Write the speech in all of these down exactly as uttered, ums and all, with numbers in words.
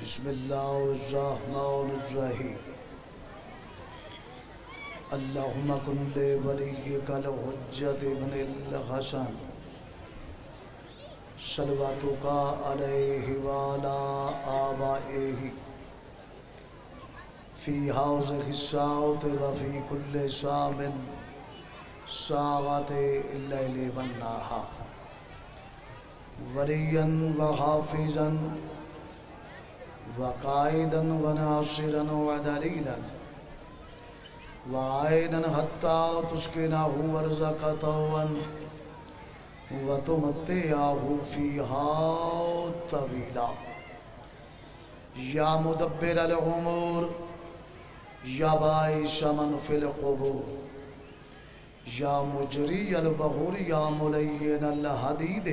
بسم اللہ الرحمن الرحیم اللہم کن لے ولیک الحجت ابن الحسن صلواتک علیہ وعلا آبائہ فی حوضہ الساعۃ وفی کل سامن ساعت اللیل والنہار ولیاً وحافظاً وقائداً وناصراً ودلیلاً وعائناً حتیٰ تسکنہ ارضک طوعاً وتمتعہ فیہا طویلا یا مدبر الامور یا باعث من فی القبور یا مجری البحور یا ملین الحدید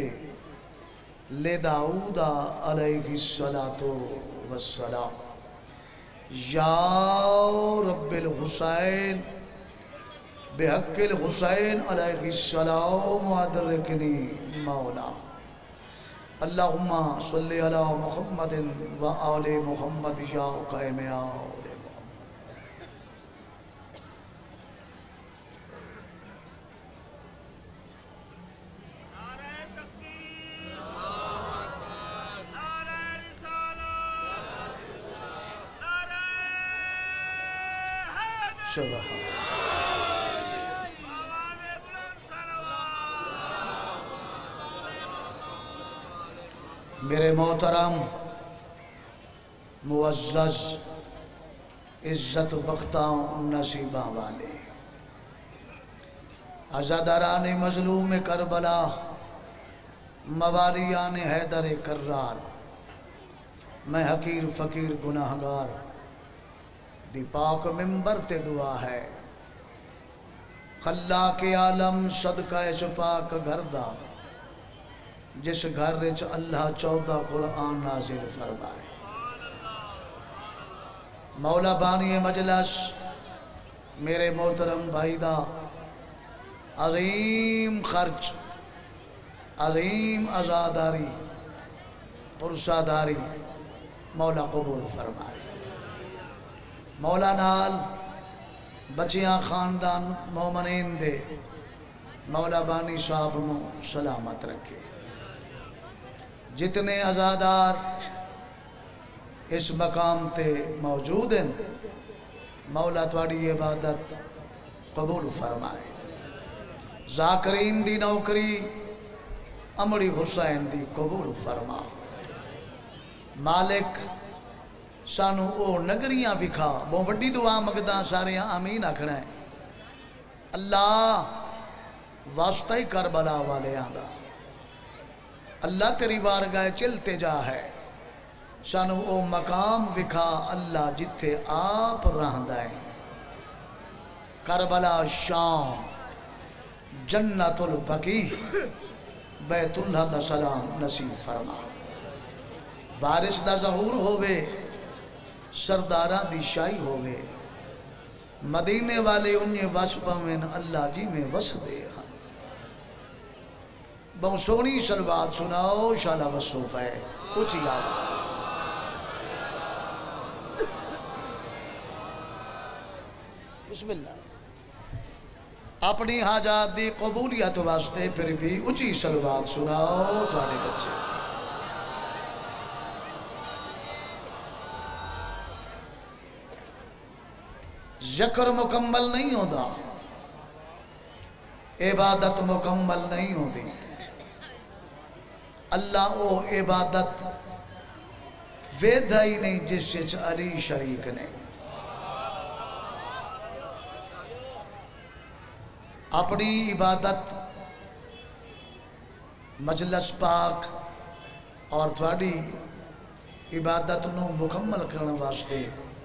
لداؤد علیہ السلام یا رب الحسین بحق الحسین علیہ السلام ادرکنی مولا اللہم صلی علی محمد و آل محمد یا قائم آل سبحان میرے محترم معزز عزت بختاں نصیباں والے عزاداران مظلوم کربلا موالیان حیدر کرار میں حقیر فقیر گناہگار دی پاک ممبر تے دعا ہے خلاق عالم صدقہ اس پاک گھر دا جس گھر وچ اللہ چودہ قرآن نازل فرمائے مولا بانی مجلس میرے محترم بھائی دا عظیم خرچ عظیم عزاداری پرساداری مولا قبول فرمائے مولا نال بچیاں خاندان مومنین دے مولا بانی صاحب مو سلامت رکھے جتنے عزادار اس مقام تے موجود ہیں مولا تواڈی عبادت قبول فرمائے ذاکرین دی نوکری امڑی حسین دی قبول فرما مالک سانو او نگریاں وکھا وہ وڈی دعا مگداں سارے آمین آکھنا ہے اللہ واسطہ ہی کربلا والے آندا اللہ تیری بارگاہ چلتے جا ہے سانو او مقام وکھا اللہ جتھے آپ رہندا ہے کربلا شام جنت البقیع بیت اللہ دا سلام نصیب فرما وارث دا ظہور ہوئے سرداراں دی شاہی ہوئے مدینے والے انہیں وصفہ میں اللہ جی میں وس دے ہاں بہت سونی سلوات سناؤ شالہ وسو پہ اچھی آواز بسم اللہ اپنی حاجات دی قبولیت واسطے پھر بھی اچھی سلوات سناؤ تواڈے بچے ذکر مکمل نہیں ہوتا عبادت مکمل نہیں ہوتی اللہ او عبادت ویدھا ہی نہیں جس سے علی شریک نہیں اپنی عبادت مجلس پاک اور تھوڑی عبادت نو مکمل کرنے واسطے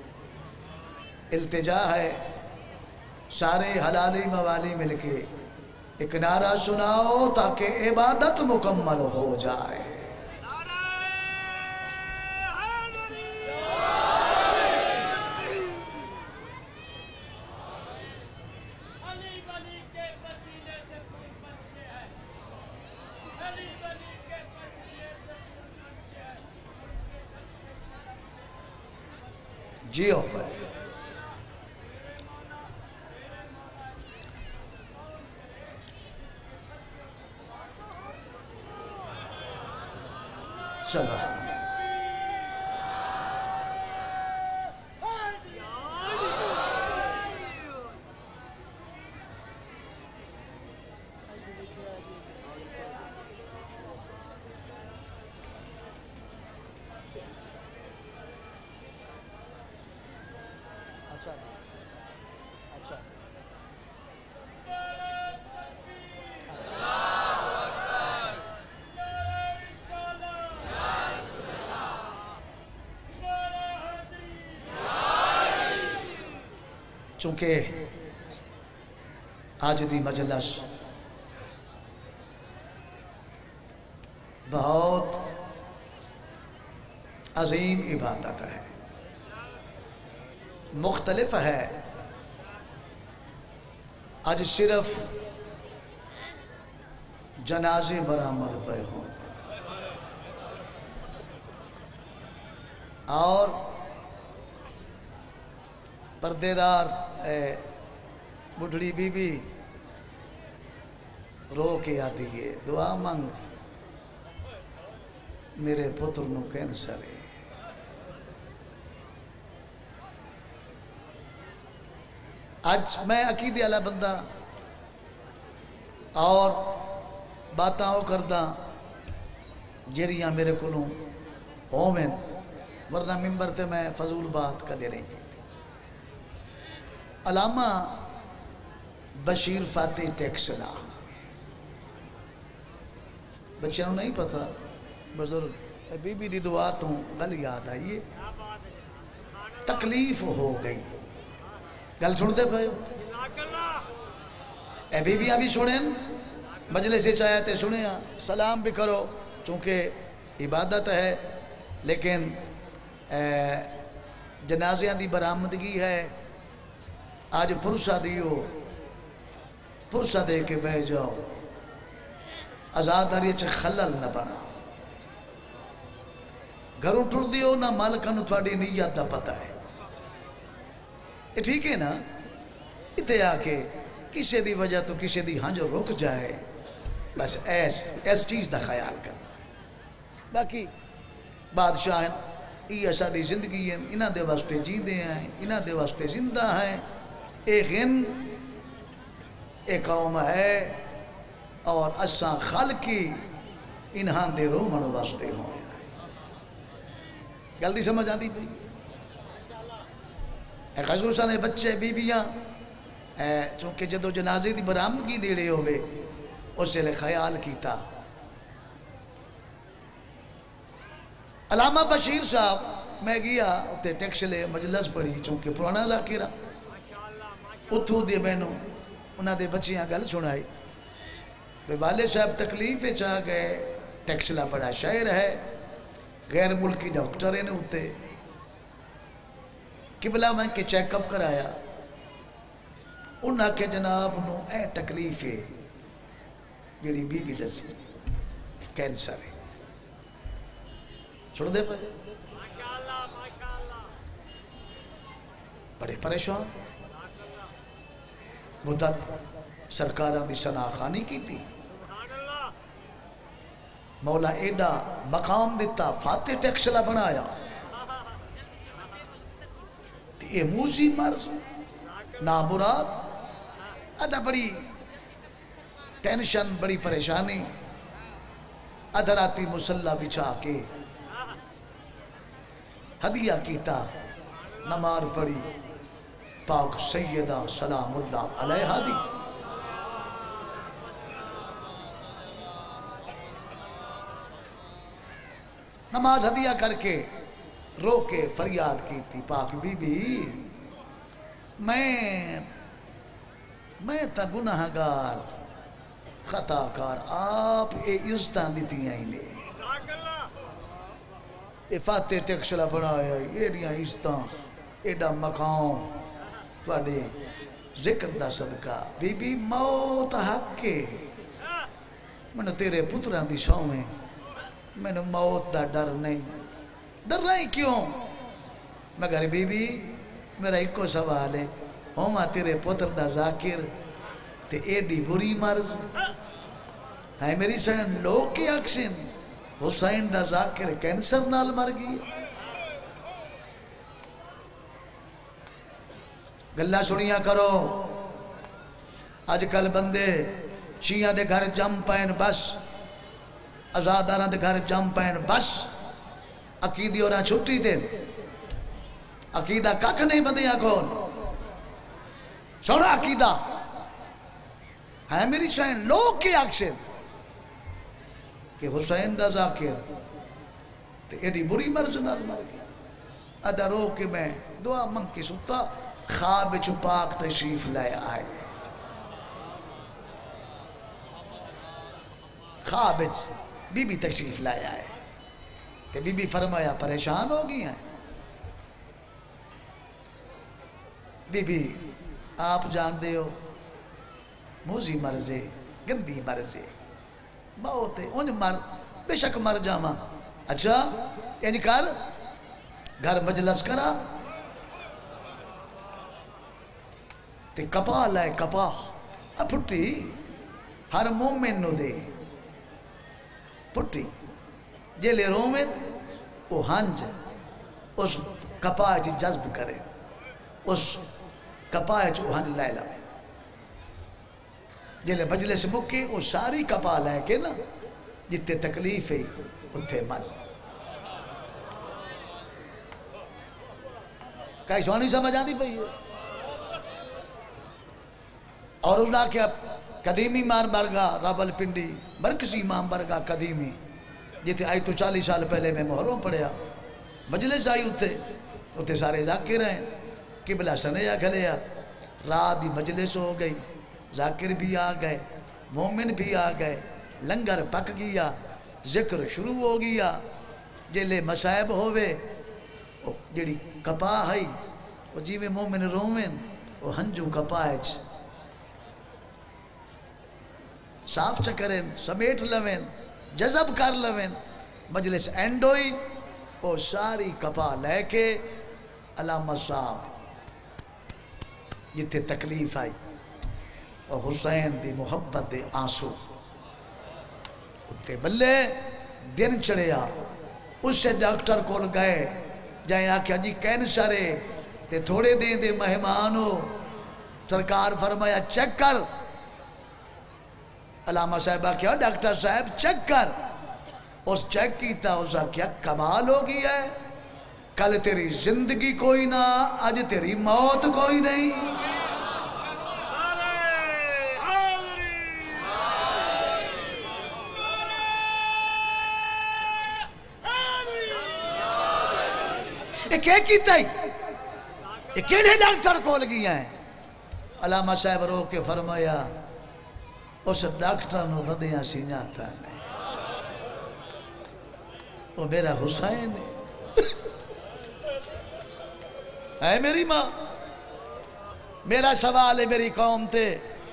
التجا ہے سارے حلالی موالی مل کے ایک نعرہ سناؤ تاکہ عبادت مکمل ہو جائے جیو بھائی چلو چونکہ آج دی مجلس بہت عظیم عبادت ہے، مختلف ہے۔ آج صرف جنازے برآمد پہ ہوں اور پردے دار بڑھڑی بی بی رو کے آتی ہے دعا مانگ میرے پتر نو کینسر ہے۔ آج میں عقیدے والا بندہ اور باتاں وہ کردہ جیریاں میرے کولوں ہومن، ورنہ ممبر تے میں فضول بات کدے نہیں کی۔ علامہ بشیر فاتح ٹیکسلا، بچوں نہیں پتا، بزرگ بی بی دی دعا تو گل یاد آئیے، تکلیف ہو گئی، گل سنتے پہو اے بی بی ابھی سنیں، مجلس چاہتے سنیں، سلام بھی کرو چونکہ عبادت ہے، لیکن جنازیاں دی برآمدگی ہے۔ آج پرسہ دیو، پرسہ دے کے بہ جاؤ، آزاداری چھ خلل نہ بنا، گھروں ٹر دیو نہ مالکانو تھوڑی نیت دا پتہ ہے۔ یہ ٹھیک ہے نا؟ اتنے آکے کسی دی وجہ تو کسی دی ہنج رک جائے، بس ایس ایس چیز دا خیال کر۔ باقی بادشاہ یہ ساری زندگی ہیں، انہاں دے واسطے جیندے ہیں، انہاں دے واسطے زندہ ہیں۔ ایک ان ایک قوم ہے اور اساں خالقی انہاں دے رومن واسطے ہوئے ہیں۔ گل دی سمجھ آتی بھئی؟ اے خصوصاً اے بچے بیبیاں چونکہ جدو جنازے دی برآمدگی دے رہے ہوئے اسے لے خیال کیتا۔ علامہ بشیر صاحب میں گیا تے ٹیکس لے مجلس پڑھی چونکہ پرانا ذاکرہ، اتھو دے بینوں انہاں دے بچیاں گل سنائی، بے والے صاحب تکلیف چاہ گئے، ٹیکسلا بڑا شاعر ہے، غیر ملکی ڈاکٹر ہیں ہوتے، قبلہ میں کے چیک اپ کرایا، انہاں کے جناب نو اے تکلیف ہے جیڑی بی بی دسی کینسر ہے، چھوڑ دے پہ بڑے پریشان، مدت سرکارہ دی شناخانی کی تھی، مولا ایڈا مقام دیتا، فاتح ٹیکسلا بنایا، یہ موزی مرض نامراد، ادھا بڑی ٹینشن، بڑی پریشانی، ادھراتی مسلح بچھا کے ہدیہ کیتا، نمار پڑی، پاک سیدہ سلام اللہ علیہ دی، نماز ہدیہ کر کے رو کے فریاد کی تھی، پاک بی بی میں میں تا گناہگار خطا کار، آپ اے عزتان دیتی ہیں انہیں، اے فاتح ٹیکسلا بنایا، ایڈیاں عزتان، ایڈا مقام توڑے ذکر دا صدقہ، بی بی موت حق کے، میں نے تیرے پتران دی سوئیں، میں نے موت دا ڈر نہیں، ڈر نہیں کیوں؟ مگر بی بی میرا ایک کو سوال ہے ہوما تیرے پتر دا ذاکر تے ایڈی بری مرض ہے میری سین لوگ کی اکسن حسین دا ذاکر کینسر نال مر گئی گلہ سنیا کرو آج کل بندے شیعہ دے گھر جم پائن بس ازاداران دے گھر جم پائن بس عقیدی اور چھٹی تے عقیدہ کک نہیں بندیا کون سوڑا عقیدہ ہے میری شاین لوگ کے اکسن کہ حسین دا ذاکر تے ایڈی بری مرض نال مر گیا ادا رو کہ میں دعا منگ کے ستا خواب چپاک تشریف لائے آئے خواب بی بی تشریف لائے آئے کہ بی بی فرمایا پریشان ہو گئی ہیں بی بی آپ جان دے ہو موزی مرضے گندی مرضے موت ہے انج مر بے شک مر جاما اچھا یعنی کر گھر مجلس کرا تے کپا لائے کپا اب پھٹی ہر مومن نو دے پھٹی جیلے رومن وہ ہنج اس کپا چی جذب کرے اس کپا چی وہ ہنج لائے لائے جیلے بجلے سے مکے وہ ساری کپا لائے کے نا جتے تکلیف ہے اتھے مل کئی سوانی سمجھ آتی پئی ہے اور انہا کیا قدیمی مار برگا رابل پنڈی مرکزی امام برگا قدیمی جیتے آئی تو چالیس سال پہلے میں محرم پڑھیا مجلس آئی اتھے اتھے سارے ذاکر ہیں قبلہ سنیا کھلیا رات دی مجلس ہو گئی ذاکر بھی آ گئے مومن بھی آ گئے لنگر پک گیا ذکر شروع ہو گیا جیلے مسائب ہوئے جیڑی کپا ہائی وہ جی میں مومن رومن وہ ہنجو کپائچ صاف چکرین سمیٹ لوین جذب کر لوین مجلس اینڈوئی وہ ساری کپا لے کے علامہ صاحب جتے تکلیف آئی اور حسین دی محبت دے آنسو اتے بلے دن چڑھیا اس سے ڈاکٹر کول گئے جائیں آکھیا جی کینسر ہے تے تھوڑے دیں دے مہمانو سرکار فرمایا چیک کر علامہ صاحبہ کیا ڈاکٹر صاحب چیک کر اس چیک کیتا اسا کیا کمال ہو گیا ہے کل تیری زندگی کوئی نہ آج تیری موت کوئی نہیں یہ کیا کیتا ہی یہ کیڑے ڈاکٹر کول گیا ہے علامہ صاحب رو کے فرمایا اس ڈاکٹر نو ردیاں سی جاتا نہیں وہ میرا حسین ہے اے میری ماں میرا سوال ہے میری قوم تے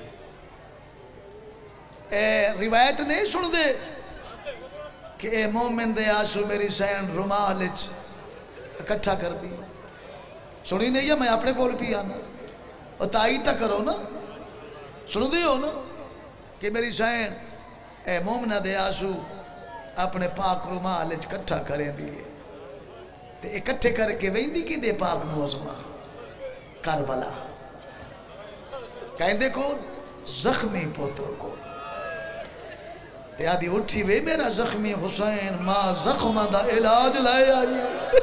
اے روایت نہیں سن دے کہ اے مومن دے آسو میری سین رمالچ اکٹھا کر دی سنی نہیں ہے میں اپنے کول پی آنا اور تائید تا کرو نا سن دے ہو نا کہ میری سین اے مومنہ دے آسو اپنے پاک رمالچ کٹھا کریں دیئے تے اکٹھے کر کے ویندی کی دے پاک موزمہ کربلا کہیں دے کون زخمی پوتر کون تے آدھی اٹھی وے میرا زخمی حسین ماں زخمہ دا علاج لائے آئی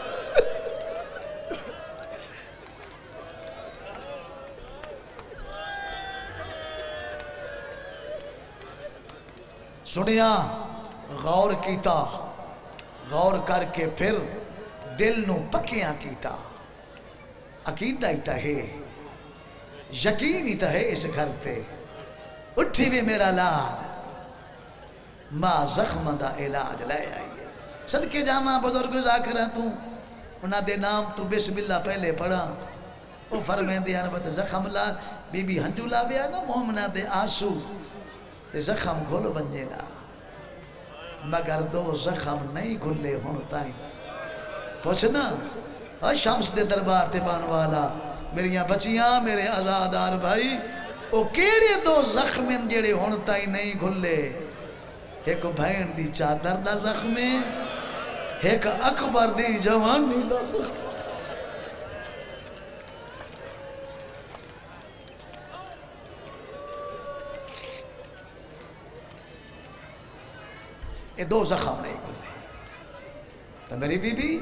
سنیا غور کیتا غور کر کے پھر دل نو پکیاں کیتا عقیدہ ہی تا ہے یقین ہی تا ہے اس گھر تے اٹھی بھی میرا لال ماں زخم دا علاج لائے آئیے صدقے جامعہ بزرگ ذاکر ہیں تو انہاں دے نام تو بسم اللہ پہلے پڑھا وہ فرمین دیا نبت زخم لا بی بی ہنجو لا بیا نا مومنہ دے آسو تے زخم گھولو بنجے نا مگر دو زخم نہیں گھلے ہونتا ہے پوچھنا اور شمس دے دربار تے بان والا میریاں بچیاں میرے آزادار بھائی او کیڑے دو زخم جڑے ہن تائی نہیں کھلے ایک بھین دی چادر دا زخم ایک اکبر دی جوانی دا زخم یہ دو زخم نہیں کھلے تو میری بی بی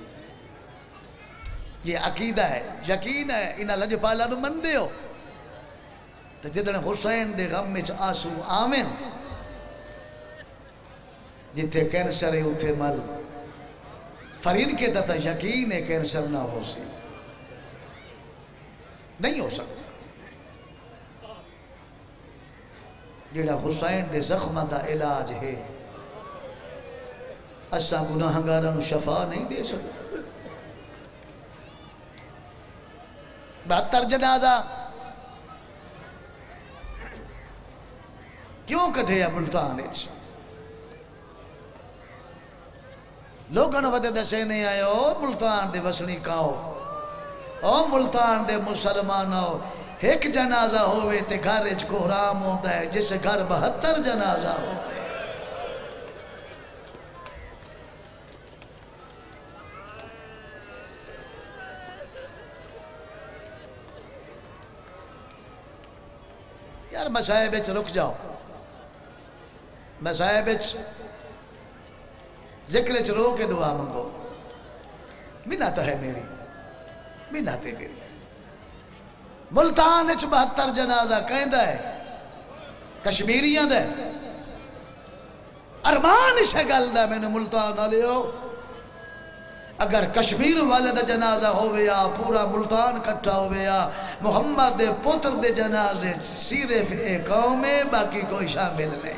یہ عقیدہ ہے یقین ہے انہا لج پالا نو من دیو تو جدن حسین دے غم میں آسو آمین جتے کینسر ہے اتھے مل فرید کے تا یقین ہے کینسر نہ ہو سی نہیں ہو سکتا جڑا حسین دے زخم دا علاج ہے اسا گناہگاراں نو شفا نہیں دے سکتا بہتر جنازہ کیوں کٹھے یا ملتان اچھ لوگاں ودے دسے نہیں آئے او ملتان دے وسنی کاؤ او ملتان دے مسلمانوں ایک جنازہ ہوئے تے گھر اچھ کو حرام ہوتا ہے جس گھر بہتر جنازہ ہوئے یار مسائب اچھ رک جاؤ مسائب اچھ ذکر اچھ رو کے دعا منگو منت ہے میری منت ہے میری ملتان اچھ بہتر جنازہ کہیں ہے کشمیریاں دے ارمان اسے گل دا میں نے ملتان نہ لیو اگر کشمیر والے دا جنازہ ہوئے یا پورا ملتان کٹھا ہوئے یا محمد دے پتر دے جنازے صرف ایک قوم ہے باقی کوئی شامل نہیں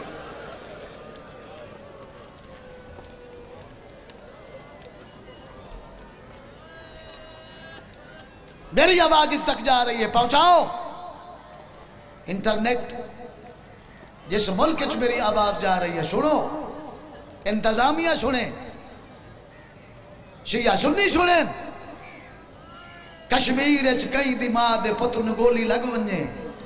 میری آواز تک جا رہی ہے پہنچاؤ انٹرنیٹ جس ملک چ میری آواز جا رہی ہے سنو انتظامیہ سنیں شیعہ سنی سنیں کشمیر اچھ کئی دماغ دے پتر گولی لگ ونجے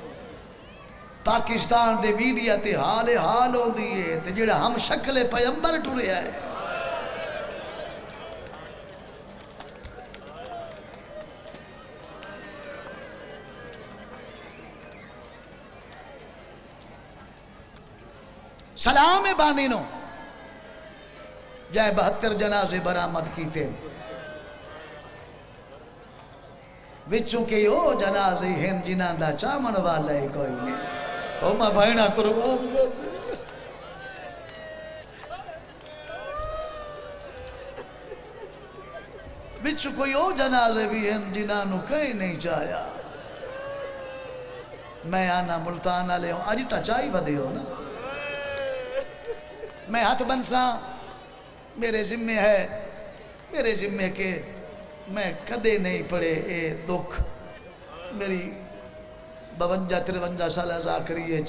پاکستان دے میڈیا تے حال حال ہو دیئے تے جڑا ہم شکل پیمبر ٹورے آئے سلام بانینو جائے بہتر جنازے برآمد کیتے بچوں کے او جنازے ہیں جنہاں دا چامن والا ہے کوئی نہیں او ماں بھائنہ قربان کر دے بچوں کوئی او جنازے بھی ہیں جنہاں نو کہیں نہیں چاہیا میں آنا ملتان آلے ہوں آجی تا چاہی بدے ہو نا میں ہاتھ بنسا میرے ذمہ ہے میرے ذمہ کے میں کدے نہیں پڑے اے دکھ میری بونجا ترونجا سالہ ذاکری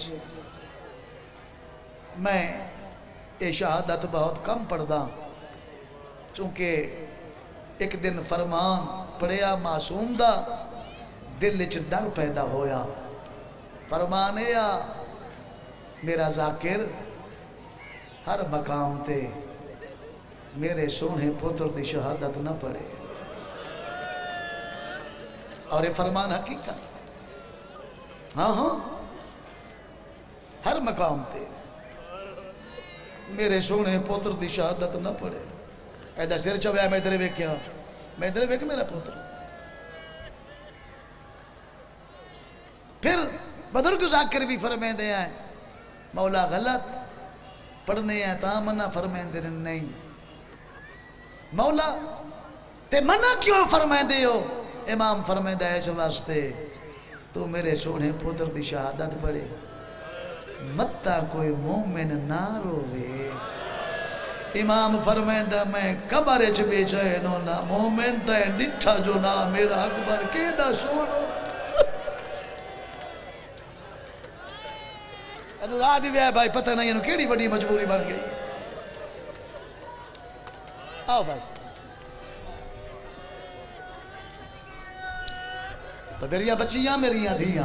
میں اے شہادت بہت کم پڑھدا چونکہ ایک دن فرمان پڑھیا معصوم دا دل چ ڈر پیدا ہویا فرمانے یا میرا ذاکر ہر مقام تے میرے سونے پتر دی شہادت نہ پڑے اور یہ فرمان حقیقت ہاں ہاں ہر مقام تے میرے سونے پتر دی شہادت نہ پڑے ایدہ سر چویا میں ادھر ویکیا میں ادھر ویک میرا پتر پھر بدرگ ذاکر بھی فرمائیں دے آئیں مولا غلط پڑھنے ہیں تا منع فرمائیں دے نہیں مولا تے منع کیوں فرمائیں دے ہو امام فرمائیں دے اس واسطے تو میرے سونے پتر دی شہادت پڑھے متا کوئی مومن نہ روے امام فرمائیں دے میں قبر چ بیچے نو نا مومن تے ڈٹھا جو نا میرا اکبر کیڑا سونو انوراد بھی ہے بھائی پتہ نہیں انہوں کیڑی بڑی مجبوری بن گئی آؤ بھائی تو میری بچیاں میری دھیاں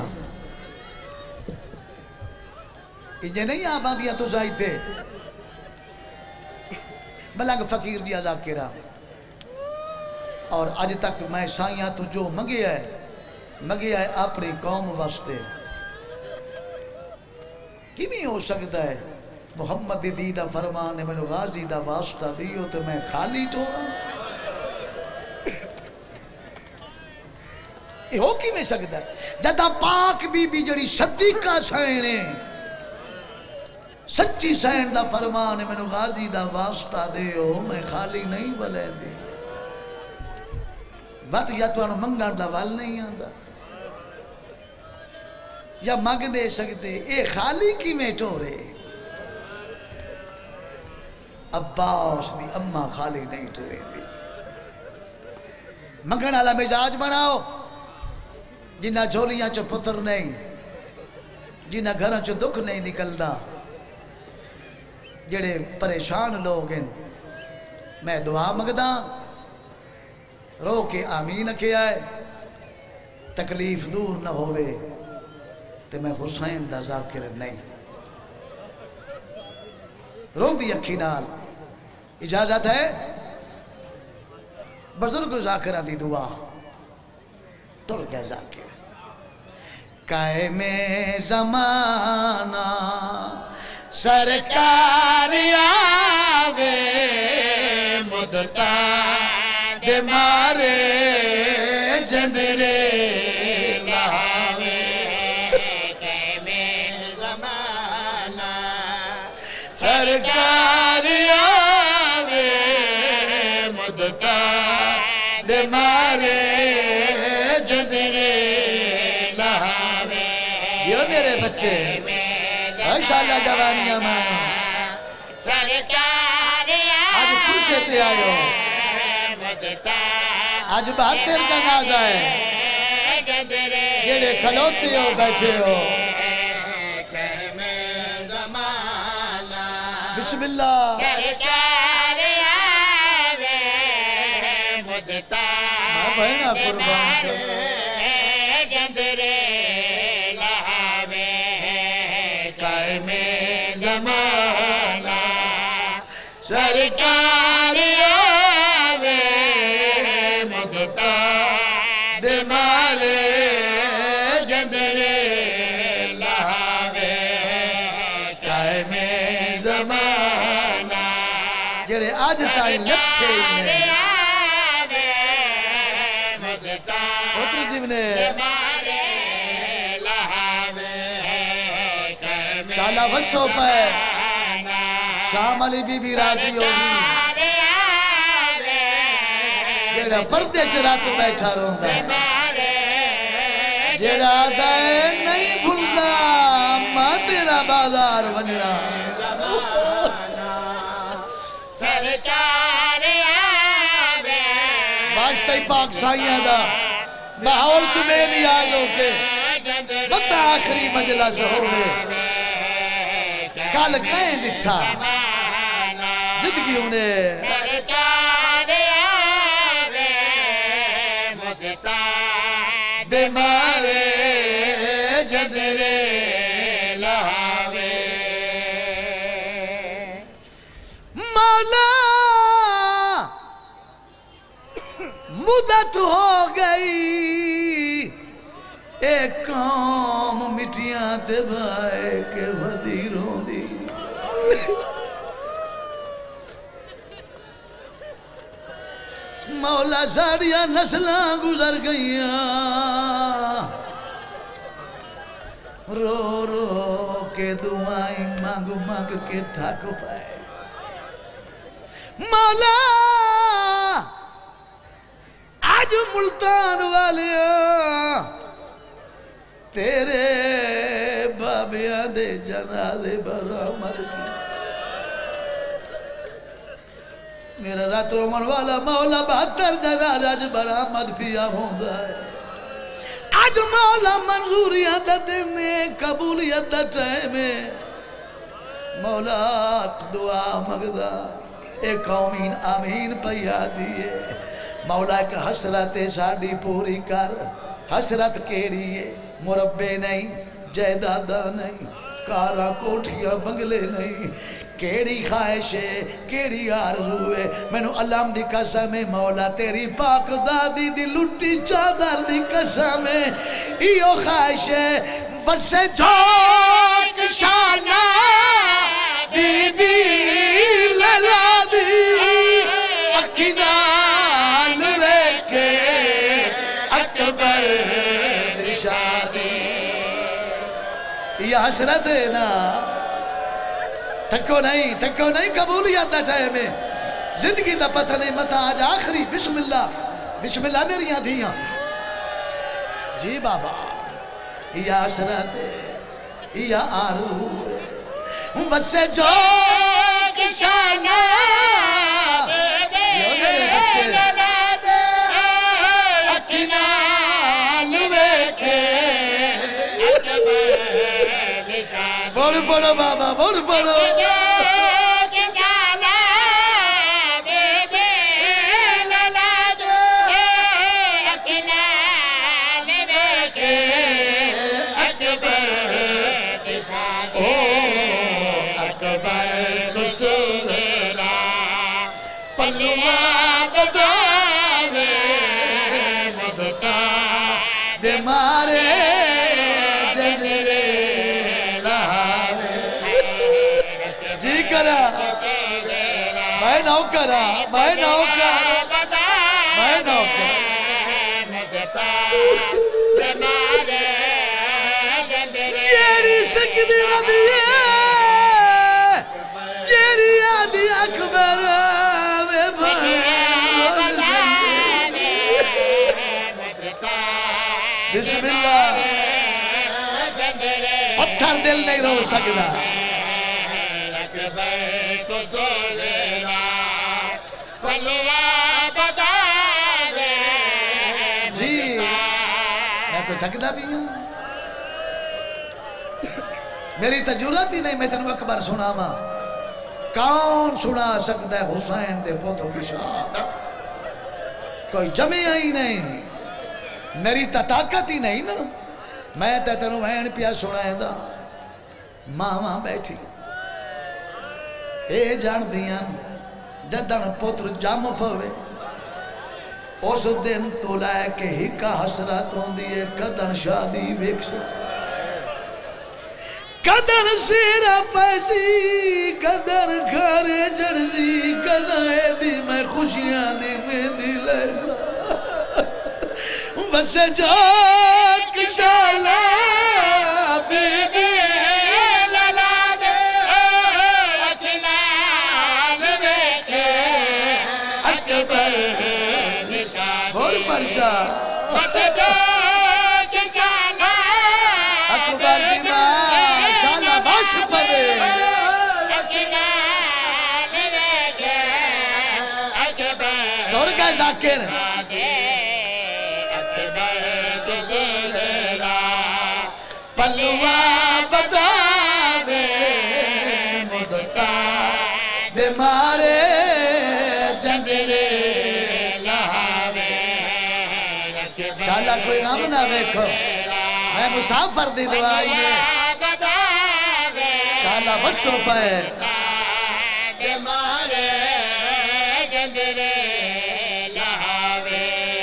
انجھے نہیں آبادیاں تو زائد تھے ملنگ فقیر دیا ذاکرہ اور آج تک میں سائیاں تو جو منگیا ہے منگیا ہے اپنی قوم واسطے کیویں ہو سکتا ہے محمد دی دا فرمان میں غازی دا واسطہ دیو تو میں خالی تو یہ ہو کیویں سکتا ہے جدہ پاک بی بی جڑی صدیقہ سینے سچی سین دا فرمان میں غازی دا واسطہ دیو میں خالی نہیں بلے دی بات یا تو انہوں منگان دا وال نہیں آندا یا مانگ دے سکتے اے خالی کی میں ٹورے عباس دی اممہ خالی نہیں ٹورے دی منگن والا مزاج بناؤ جنہ جھولیاں چو پتر نہیں جنہ گھروں چو دکھ نہیں نکلدا جڑے پریشان لوگ ہیں میں دعا مگدا رو کے آمین کے آئے تکلیف دور نہ ہوئے تو میں حسین دا ذاکر نہیں رو دی اکھی نال اجازت ہے بزرگ ذاکرہ دی دعا ٹر گئے ذاکر قائم زمانہ سرکار آوے مدتا دے مارے جندرے لاوے قائم زمانہ سرکار آوے مدتا دے مارے جندرے لاوے جیو میرے بچے انشاءاللہ جوانیاں مانو سرکار آج خوشے تے آئے ہو آج بہتر جنازہ ہے جڑے کھلوتے ہو بیٹھے ہو بسم اللہ سرکار آوے مدتا ماں بہنہ قربان سے سرکار آوے مدتا دے مارے جندرے لاوے قائم زمانہ جڑے آج تائیں لکھے میں اتر جیونے شالہ وسو پہ شام علی بی بی راضی ہوگی جیڑا پردے چرات بیٹھا روندا جیڑا دائے نہیں بھولدا ماں تیرا بازار ونجنا سرکار آوے واسطہ پاک سائیاں دا ماحول تمہیں نیاز ہو کے بتا آخری مجلس ہوئے کال کہیں دٹھا زندگی انہیں سرکار آوے مدتا دے مارے جندرے لاوے مولا مدت ہو گئی ایک قوم مٹیاں تے بھائے کے ودیروں دی مولا ساڑیاں نسلاں گزر گئیاں رو رو کے دعائیں مانگ مانگ کے تھک پائے مولا آج ملتان والے تیرے بابیاں دے جنازے برآمد کی میرا رات عمر والا مولا بہتر جنازہ برآمد کیا ہوندہ ہے آج مولا منظوریت دینے قبولیت ٹائمے مولا دعا مگدہ اے قومین آمین پیا دیئے مولا ایک حسرت ساڑی پوری کر حسرت کیڑی ہے مربے نہیں جائیدادہ نہیں کارا کوٹھیاں بنگلے نہیں کیڑی خواہش ہے کیڑی آرزو ہے مینو علم دی قسم ہے مولا تیری پاک دادی دی لٹی چادر دی قسم ہے ایو خواہش ہے وسے جھوک شالا بی بی للا دی اکھی نال ویکھے اکبر دی شادی یہ حسرت ہے نا تھکو نہیں تھکو نہیں قبولیت دا ٹائم ہے زندگی دا پتہ نہیں متا آج آخری بسم اللہ بسم اللہ میری یہاں دھیاں جی بابا یہ حسرت ہے یہ آرو ہے وسے جھوک شالا یہ میرے بچے اکھنال ویکھے بول بولو بابا بول بولو پلوا بداوے مدتا دے مارے جنرے لہاوے جی کرا میں نو کرا میں نو کرا میں نو کرا مدتا دے مارے جنرے کیڑی سکدی ودیے کیڑی آدھی اکبر بسم اللہ پتھر دل نہیں رو سکتا جی میں کوئی تھکنا بھی ہوں میری تجربت ہی نہیں میں تنو اکبر سنا ماں کون سنا سکتا ہے حسین دے پوتوں کی شہادت کوئی جمعہ ہی نہیں میری تا طاقت ہی نہیں نا میں تے تنو وین پیا سنائے دا ماں ماں بیٹھی اے جان دیاں جدن پتر جام پوے اس دن تو لائے کہ ہکا حسرت ہوں دیئے کدن شادی ویکسا کدن سیرہ پیسی کدن گھر جرزی کدن اے دی میں خوشیاں دی میں دی لیسا بس جاک شالا بی بی للا دے اکھنال ویکھے اکبر نشان بول پرچا بس جاک شالا اکبر دی ماں شالا بس پڑے اکھنال ویکھے اکبر دور گئے ذاکر پلوا بداوے مدتا دے مارے جنگرے لہاوے شالا کوئی غم نہ ویکھو میں مسافر دی دعائی میں شالا بسو پائے دے مارے جنگرے لہاوے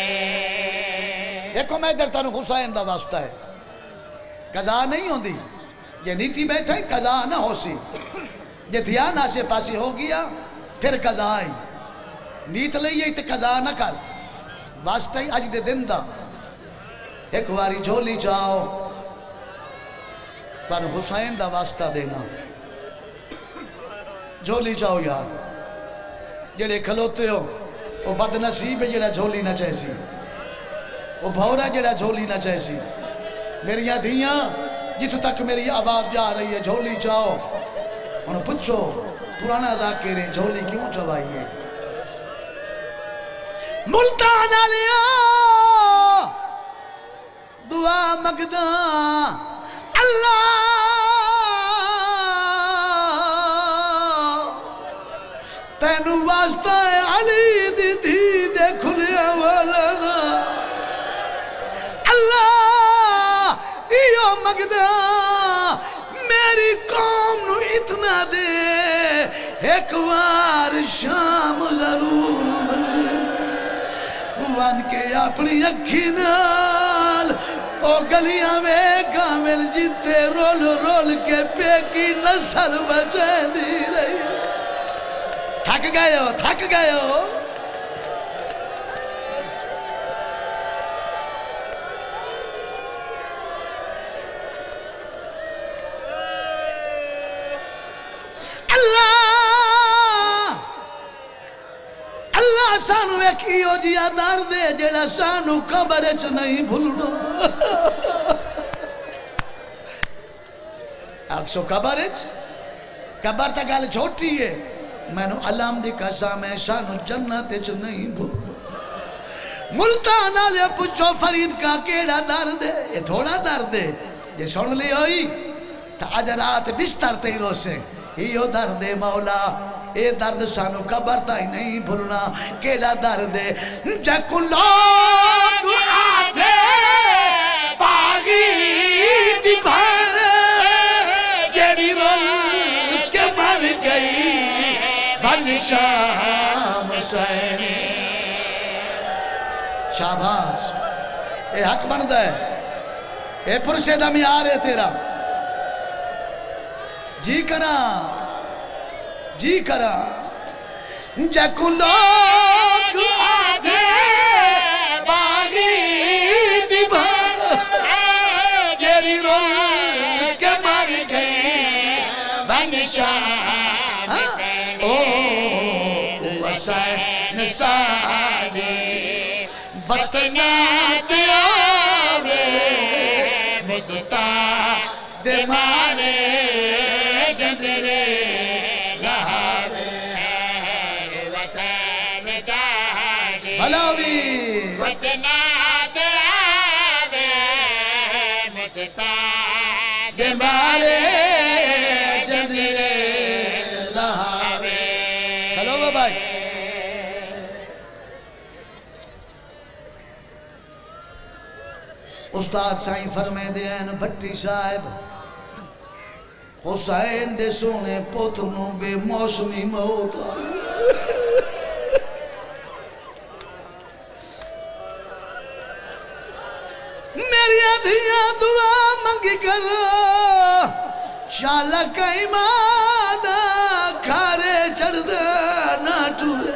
دیکھو میں در تنو حسین دا واسطہ ہے قضا نہیں ہوں دی یہ نیتی بیٹھا ہے قضا نہ ہو سی یہ دھیان آسے پاسی ہو گیا پھر قضا آئی نیت لئیے تے قضا نہ کر واسطہ ہی آج دے دن دا ایک واری جھولی جاؤ پر حسین دا واسطہ دینا جھولی جاؤ یار جڑے کھلوتے ہو وہ بد نصیب ہے جڑا جھولی نہ چاہیسی وہ بھورا جڑا جھولی نہ چاہیسی میری دھیاں جتو تک میری آواز جا رہی ہے جھولی چاہو انہوں پچھو پرانا ذاکریں جھولی کیوں چوائیے ملتان علیہ دعا مگدہ اللہ تینو واسطہ علی دی دی دے کھلیا والا اللہ مگدا میری قوم نو اتنا دے ایک وار شام ضرور ون کے اپنی اکھی نال او گلیاں میں کامل جیتے رول رول کے پیکی نسل بچے دی رہی تھک گئے ہو تھک گئے ہو سانو ایک ایو جیا دار دے جیڑا سانو قبر چ نہیں بھولنا آکسو قبر چ قبر تا گل چھوٹی ہے میں نو علام دی قسم ہے سانو جنت چ نہیں بھولنا ملتان آلے پچھو فرید کا کیڑا دار دے یہ تھوڑا دار دے یہ سن لی ہوئی تا آج رات بستر تے رو سے ایو دار دے مولا اے درد سانو قبر تائی نہیں بھولنا کیڑا درد ہے جکو لوگ آدھے باغی دی بھر جیڑی رول کے مر گئی بن شام سینی شاباش اے حق بندہ ہے اے پرشیدہ میں آ رہے تیرا جی کرا جی کرا جکو لوگ آدھے باغی دی بھر جیڑی رول کے مر گئے بن شام او وسین سادی وطنات آوے مدتا دے مارے جندرے بلاوی وطنات آوے مدتا دے مارے جندرے لہاوے ہلو بھائی استاد سائیں فرمے دین بھٹی صاحب حسین دے سونے پوترنوں بے موسمی موت میری آدھیاں دعا منگی کر شالا کئی مادہ کھارے چڑھ دے نہ ٹورے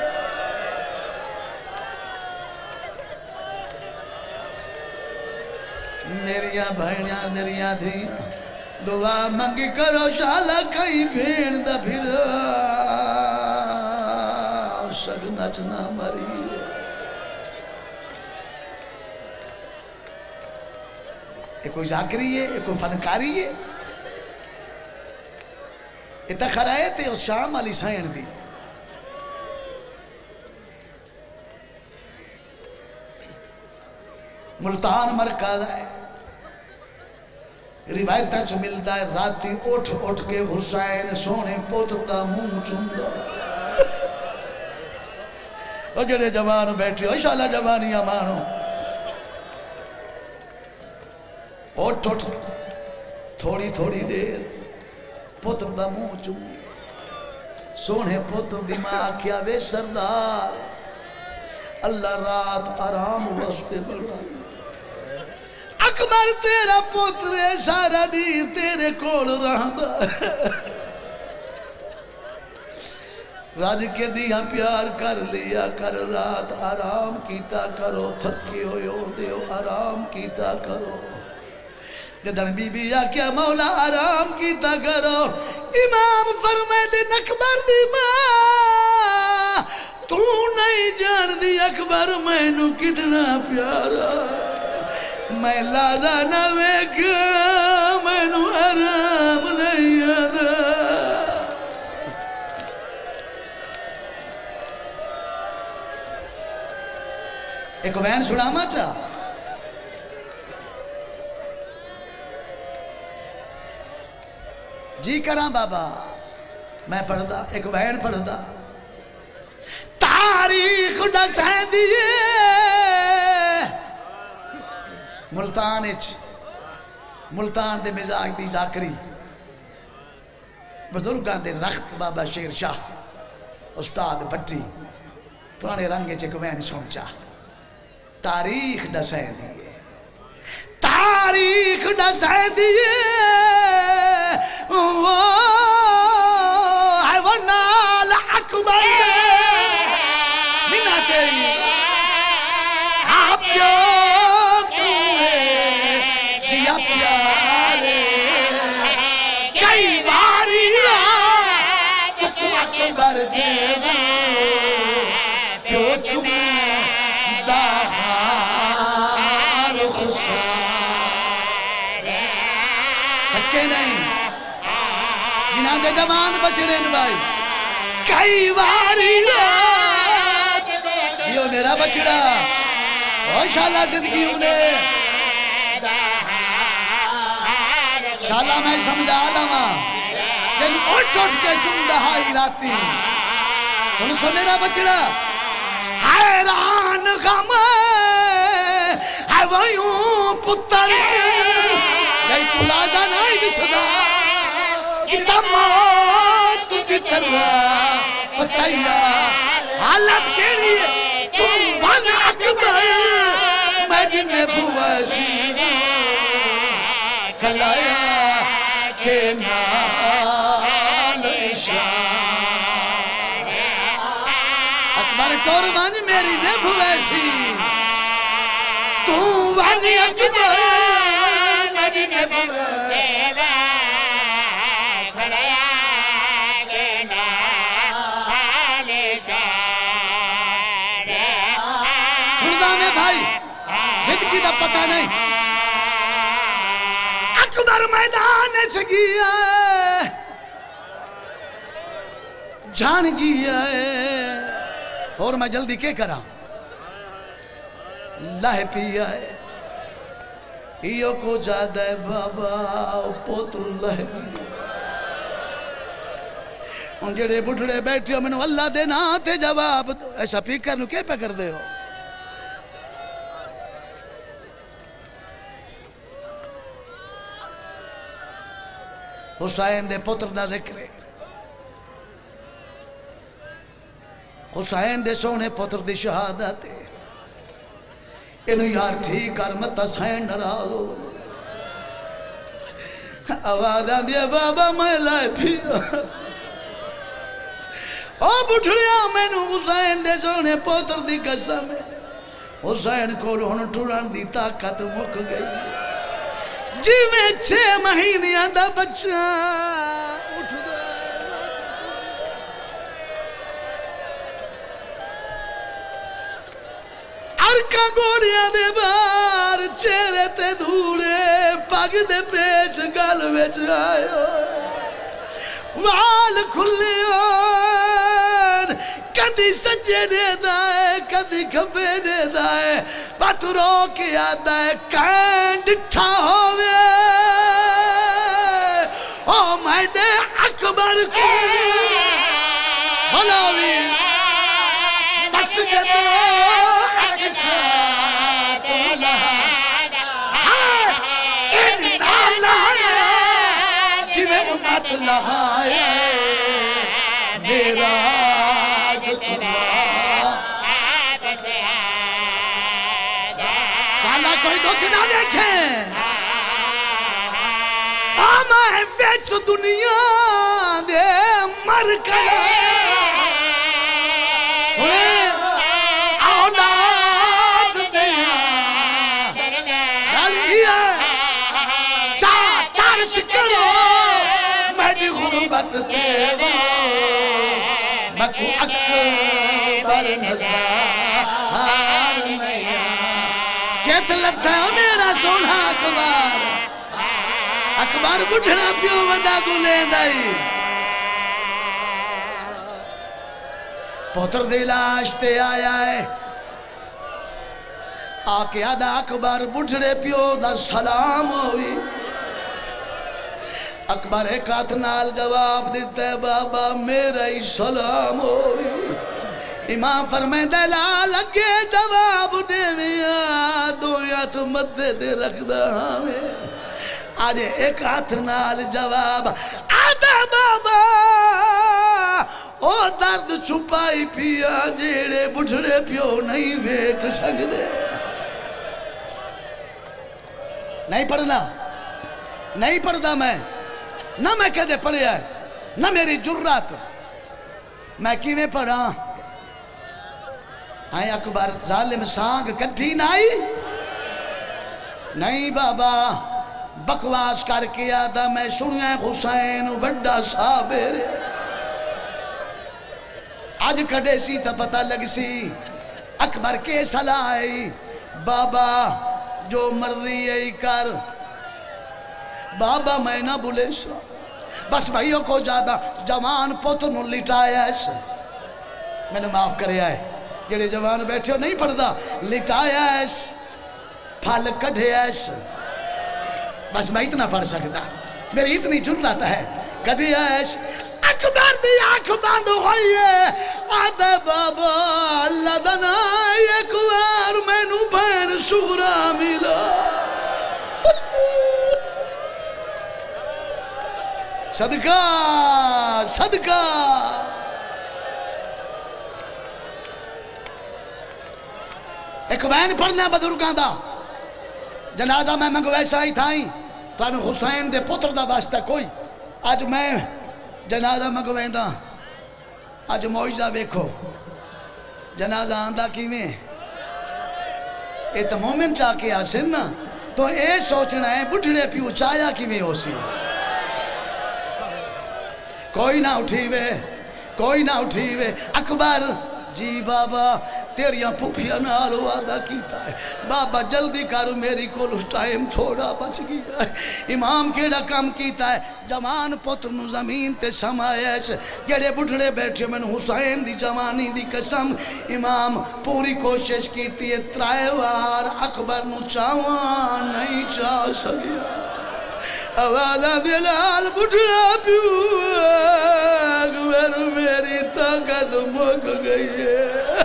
میریاں بھائنیاں میریاں دھیاں دعا منگی کرو شالا کئی بھین دا پھر سگ نچنا مری یہ کوئی ذاکری ہے یہ کوئی فنکاری ہے یہ تخرائے تے اس شام علی سائن دی ملتان مرکز ہے روایتہ چو ملتا ہے راتی اٹھ اٹھ کے حسین سونے پوتتا منہ چندہ اور جڑے جوان بیٹھے ہو انشاءاللہ جوانیاں مانو اٹھ اٹھ تھوڑی تھوڑی دیر پوتتا منہ چندہ سونے پوتر دی ماں کیا وے سردار اللہ رات آرام واسطے بڑھا اکبر تیرا پوترے سارا نہیں تیرے کول رہندا راج کے دیا پیار کر لیا کر رات آرام کیتا کرو تھکے ہوئے ہو دیو آرام کیتا کرو جدن بی بی آکیا مولا آرام کیتا کرو امام فرمائے دے اکبر دی ماں تو نہیں جان دی اکبر میں نو کتنا پیارا میں لازا نہ ویکھا میں نو آرام نہیں آدھا ایک بین سناما چاہ جی کراں بابا میں پڑھ دا ایک بین پڑھ دا تاریخ ڈسیں دیئے ملتان اچ ملتان دے مزاج دی ذاکری بزرگاں دے رخت بابا شیر شاہ استاد بھٹی پرانے رنگے چے کوین سن چاہ تاریخ ڈسائے دیئے تاریخ ڈسائے دیئے وہ ہے وہ نال اکبر دے مناتے آپ پیو کوئے جیا پیارے کئی باری رات تو اکبر دے پیو چمیں دہار خسار تھکے نہیں جنہاں دے جوان بچڑے ان بھائی کئی باری رات جیو میرا بچڑا انشاءاللہ زندگی انہیں انشاءاللہ میں سمجھا لما لیکن اٹھ اٹھ کے چم دہائی راتی سن سو میرا بچڑا حیران غم ہے ویوں پتر گئی پلازہ نہیں بھی صدا کتا موت دی طرح فتحیہ حالت کے لیے تم ون اکبر میں جن بھوشی کلایا کے نال اشار اکبر ٹور ون میری نے بھوشی تو ون اکبر میں جن بھوشی زندگی دا پتہ نہیں اکبر میدان چگیا ہے جان گیا ہے اور میں جلدی کے کرا لہ پیا ہے ایو کو جادہ ہے بابا پوتر لہ پیا ان جڑے بڑھڑے بیٹھے ہو میں اللہ دینا تے جواب ایسا پی کرنو کے پہ کر دے ہو حسین دے پتر دا ذکر ہے حسین دے سونے پتر دی شہادت ہے انہوں یار ٹھیک کر مت حسین نراز ہو آواز آن دیا بابا میں لائے پھیا او بٹھڑیا میں نو حسین دے سونے پتر دی قسم ہے حسین کو روحن ٹھوڑان دی طاقت مک گئی جی میں چھے مہینے آدھا بچہ اٹھ دے ارکا گوڑیاں دے بار چہرے تے دھوڑے پاگ دے پیچ گل ویچ آئے وال کھلیون کدی سجے دے دائے کدی کھبے دے دائے بات رو کیا دائے کین ڈٹھا ہوئے او میں دے اکبر کو بھلاوی مسجد اکسا تولا اینا لہایا جی میں امت لہایا میرا کوئی دکھ نہ دیکھیں آمائے ویچ دنیا دے مر کلا سنیں اولاد دیا رلیا چاہ ترس کرو میری غربت دیوا مکو اکبر نظار نیا کہت لگتا ہے میرا سونا اکبر اکبر بٹھنا پیو ودا کو لیں دائی پوتر دلاش تے آیا ہے آکے آدھا اکبر بٹھڑے پیو دا سلام ہوئی اکبر ایک ہاتھ نال جواب دیتا ہے بابا میرا ہی سلام ہوئی امام فرمائے دلا لگے جواب دے ویا دو یا تو مدد دے رکھ دا ہمیں آج ایک ہاتھ نال جواب آدھا بابا او درد چھپائی پیا جیڑے بڑھڑے پیو نہیں ویک سکدے نہیں پڑھنا نہیں پڑھدا میں نہ میں کہدے پڑھیا ہے نہ میری جرات میں کیویں پڑھا آئے اکبر ظالم سانگ کٹھی نائی نہیں بابا بکواس کر کے آدھا میں سنیا حسین وڈا صابر آج کڑے سی تا پتہ لگ سی اکبر کے صلاح آئی بابا جو مرضی ہے کر بابا میں نہ بولے سا بس بھائیوں کو جادا جوان پوتر نو لٹایا ایسا میں نے معاف کرے آئے جڑے جوان بیٹھے ہو نہیں پڑھدا لٹایا ایسا پھل کڑھے ایسا بس میں اتنا پڑھ سکتا میری اتنی جرات ہے کڑھے ایسا اکبر دی آنکھ بند ہوئی ہے آدھے بابا اللہ دنا ایک وار میں نو بین سورا ملا صدقہ صدقہ ایک وین پڑھنا بزرگاں دا جنازہ میں منگو ایسا ہی تھائیں تو انہوں حسین دے پتر دا واسطہ کوئی آج میں جنازہ منگو ویندہ آج معجزہ ویکھو جنازہ آندہ کیویں اے تو مومن چاہ کے آسن نا تو اے سوچنا ہے بڑھڑے پیو چایا کیویں ہو سی کوئی نہ اٹھی وے کوئی نہ اٹھی وے اکبر جی بابا تیریاں پھوپھیاں نال وعدہ کیتا ہے بابا جلدی کر میری کو ٹائم تھوڑا بچ گیا ہے امام کیڑا کام کیتا ہے جوان پتر نو زمین تے سمایا ہے جڑے بڑھڑے بیٹھے میں حسین دی جوانی دی قسم امام پوری کوشش کیتی ہے ترائے وار اکبر نو چاوان نہیں چاہ سکیا آوازہ دلال بڑھڑا پیو اکبر میری طاقت مک گئی ہے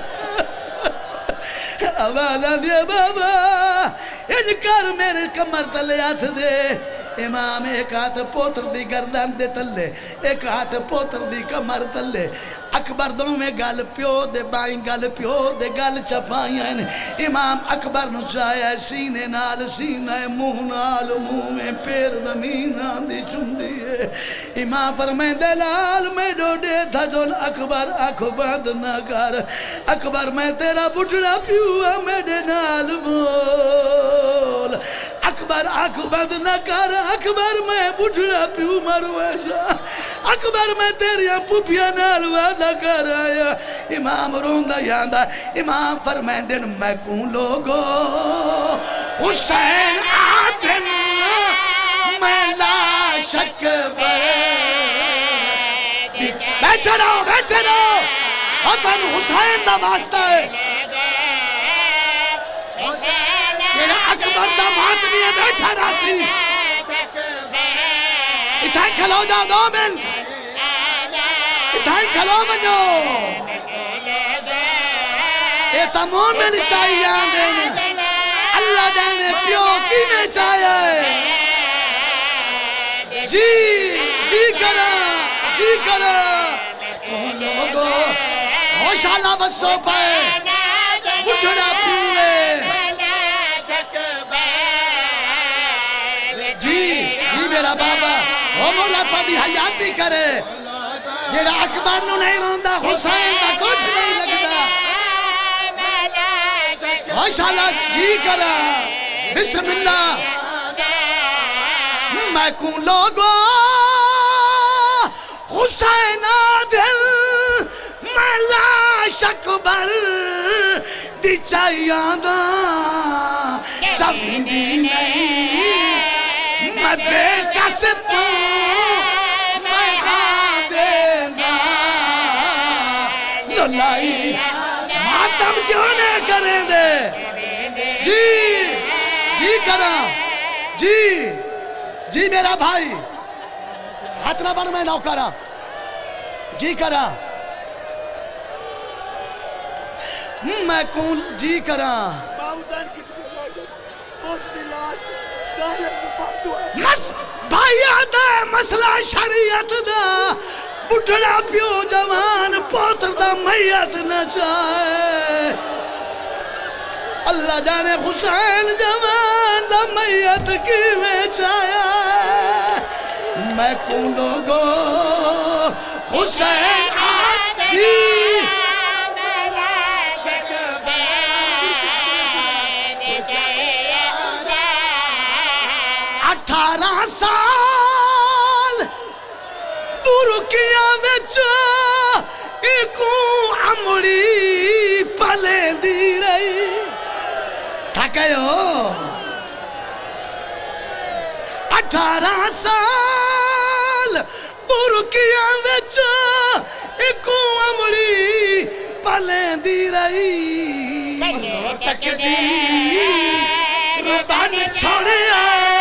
آوازہ دیا بابا انکار میرے کمر تلے ہاتھ دے امام ایک ہاتھ پوتر دی گردان دے تلے ایک ہاتھ پوتر دی کمر تلے اکبر دوں میں گل پیو دے بائیں گل پیو دے گل چپائیں امام اکبر نو چاہیا سینے نال سینے منہ نال منہ میں پیر زمین آندی چندی ہے امام فرمائیں دلال میں ڈوڑے تھا جول اکبر آنکھ بند نہ کر اکبر میں تیرا بڑھڑا پیوا میرے نال بول اکبر آنکھ بند نہ کر اکبر میں بڑھڑا پیو مرو ایسا اکبر میں تیریاں پوپیاں نال وعدہ کر آیا امام روندہ یاندہ امام فرمائیں دن میں کون لوگو حسین آدم میں لا شک بیٹھے رہو بیٹھے رہو اپن حسین دا واسطہ ہے یہ اکبر دا ماتمی ہے بیٹھا راسی اتھائی کھلو جاؤ دو منٹ اتھائی کھلو بنو اے تمام میں نہیں چاہیے آندے اللہ جانے پیو کی میں چاہیے جی جی کرا جی کرا کون لوگو ہوش اللہ بس صوفہ بڑھڑا پیوے جی جی میرا بابا وہ مولا پڑی حیاتی کرے جیڑا اکبر نو نہیں روندہ حسین کا کچھ نہیں لگتا ہوش اللہ جی کرا بسم اللہ میں کون لوگو حسین آدل میں لاش اکبر دی چاہیاں دا زمینی نہیں میں بے کس تو میں ہاں دینا لولائی ماتم کیوں نہیں کریں دے جی جی کرا جی جی میرا بھائی ہاتھ نہ بڑھ میں نو کرا جی کرا میں کون جی کرا باؤزان کی تھی لاش بہت بھی لاش مس بھائیہ دا مسئلہ شریعت دا بٹھڑا پیو جوان پوتر دا میت نہ چاہے اللہ جانے حسین جوان دا میت کی میں چاہیا میں کون لوگو حسین آجی اٹھارہ سال برکیاں وچا ایکو عمری پلے دی رہی تھکے ہو اٹھارہ سال برکیاں وچا ایکو عمری پلے دی رہی تک دی ربان چھوڑے آئے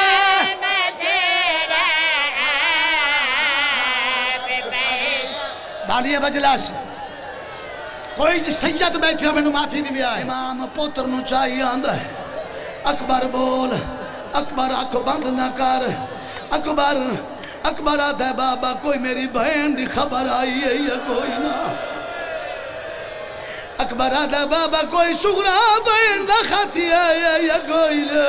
بالیہ بجلاس کوئی سجد بیٹھے میں نو معافی دی بیا امام پوتر نو چاہیے آندہ ہے اکبر بول اکبر آنکھو بند نہ کر اکبر اکبر آتا ہے بابا کوئی میری بہن دی خبر آئی ہے یا کوئی نہ اکبر آتا ہے بابا کوئی سغرا بہن دا خاتی آئی ہے یا کوئی نہ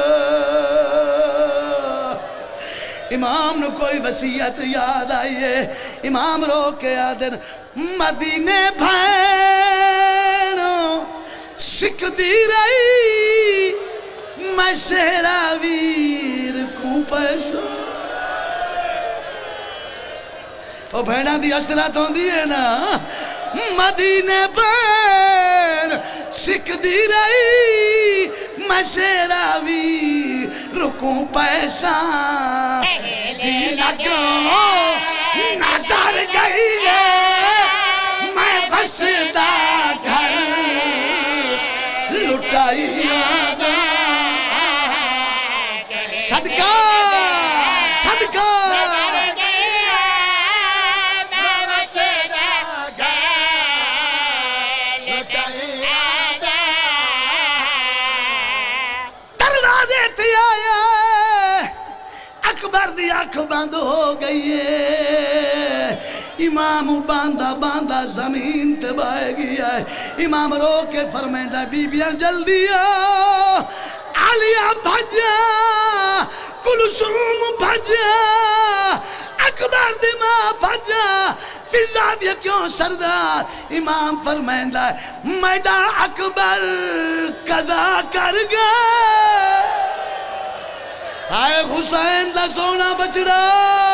امام نو کوئی وسیعت یاد آئیے امام رو کے آدن مدینے بھینو شک دی رہی میں شیرہ ویر کو پیسو او بھیڑا دی اثرات ہوں دیئے نا مدینے بھین شک دی رہی میں شیرہ ویر رکوں پیسہ دی لگوں نظر گئی ہے میں وسدہ گھر لٹائی آدھا صدقہ صدقہ میں وسدہ گھر لٹائی آدھا دروازے تھی آیا اکبر دی آنکھ بند ہو گئی ہے امام باندھا باندھا زمین تے بائے گیا ہے امام رو کے فرمیدہ بی بیاں جلدی آ علیہ بھجا کلثوم بھجا اکبر دی ماں بھجا فضا دیا کیوں سردار امام فرمیدہ میڈا اکبر قضا کر گئے آئے حسین دا سونا بچڑا